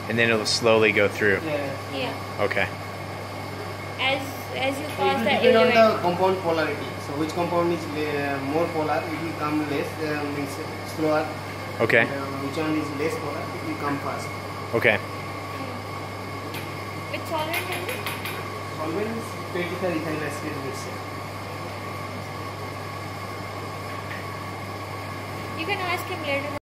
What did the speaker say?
And then it'll slowly go through. Yeah. Okay. As you So pass it the will depend on element. the compound polarity. So which compound is more polar, it will come less, means slower. Okay. And, which one is less polar, it will come fast. Okay. With solvent and Solvent is 25 ethyl acetate mixture. you can ask him later.